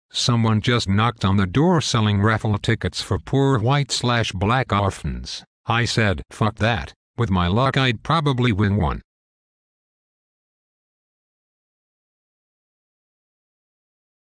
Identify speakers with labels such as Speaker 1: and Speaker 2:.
Speaker 1: Someone just knocked on the door selling raffle tickets for poor white/black orphans. I said, fuck that. With my luck I'd probably win one.